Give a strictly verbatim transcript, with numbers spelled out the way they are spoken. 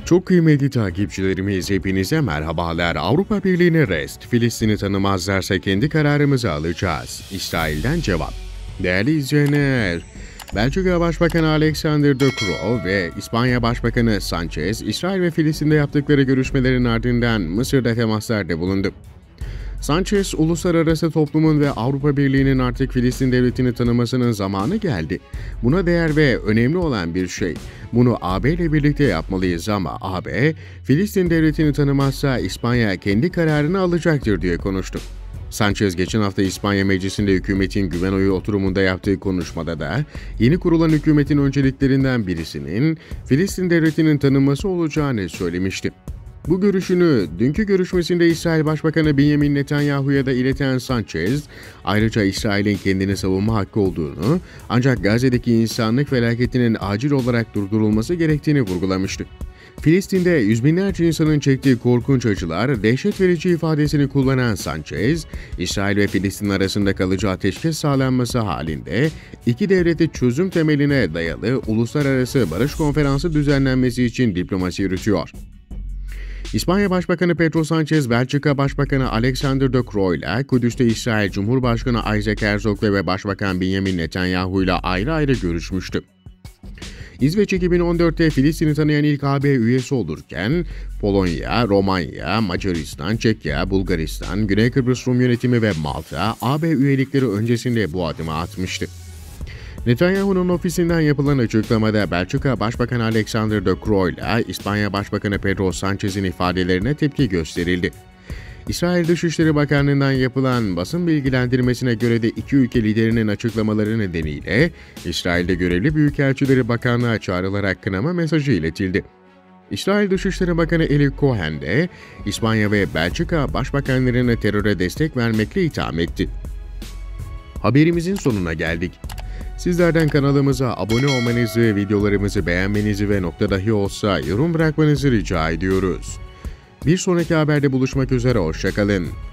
Çok kıymetli takipçilerimiz, hepinize merhabalar. Avrupa Birliği'ne rest, Filistin'i tanımazlarsa kendi kararımızı alacağız. İsrail'den cevap. Değerli izleyenler, Belçika Başbakanı Alexander De Croo ve İspanya Başbakanı Sanchez, İsrail ve Filistin'de yaptıkları görüşmelerin ardından Mısır'da temaslarda bulundu. Sanchez, uluslararası toplumun ve Avrupa Birliği'nin artık Filistin devletini tanımasının zamanı geldi. Buna değer ve önemli olan bir şey. Bunu A B ile birlikte yapmalıyız ama A B, Filistin devletini tanımazsa İspanya kendi kararını alacaktır diye konuştu. Sanchez geçen hafta İspanya Meclisi'nde hükümetin güven oyu oturumunda yaptığı konuşmada da yeni kurulan hükümetin önceliklerinden birisinin Filistin devletinin tanınması olacağını söylemişti. Bu görüşünü dünkü görüşmesinde İsrail Başbakanı Benjamin Netanyahu'ya da ileten Sanchez, ayrıca İsrail'in kendini savunma hakkı olduğunu, ancak Gazze'deki insanlık felaketinin acil olarak durdurulması gerektiğini vurgulamıştı. Filistin'de yüz binlerce insanın çektiği korkunç acılar, dehşet verici ifadesini kullanan Sanchez, İsrail ve Filistin arasında kalıcı ateşkes sağlanması halinde iki devleti çözüm temeline dayalı uluslararası barış konferansı düzenlenmesi için diplomasi yürütüyor. İspanya Başbakanı Pedro Sanchez, Belçika Başbakanı Alexander De Croo ile Kudüs'te İsrail Cumhurbaşkanı Isaac Herzog ve Başbakan Benjamin Netanyahu ile ayrı ayrı görüşmüştü. İsveç iki bin on dörtte Filistin'i tanıyan ilk A B üyesi olurken, Polonya, Romanya, Macaristan, Çekya, Bulgaristan, Güney Kıbrıs Rum Yönetimi ve Malta, A B üyelikleri öncesinde bu adımı atmıştı. Netanyahu'nun ofisinden yapılan açıklamada Belçika Başbakanı Alexander De Croo ile İspanya Başbakanı Pedro Sanchez'in ifadelerine tepki gösterildi. İsrail Dışişleri Bakanlığı'ndan yapılan basın bilgilendirmesine göre de iki ülke liderinin açıklamaları nedeniyle İsrail'de görevli büyükelçileri bakanlığa çağrılarak kınama mesajı iletildi. İsrail Dışişleri Bakanı Eli Cohen de İspanya ve Belçika başbakanlarını teröre destek vermekle itham etti. Haberimizin sonuna geldik. Sizlerden kanalımıza abone olmanızı, videolarımızı beğenmenizi ve nokta dahi olsa yorum bırakmanızı rica ediyoruz. Bir sonraki haberde buluşmak üzere, hoşça kalın.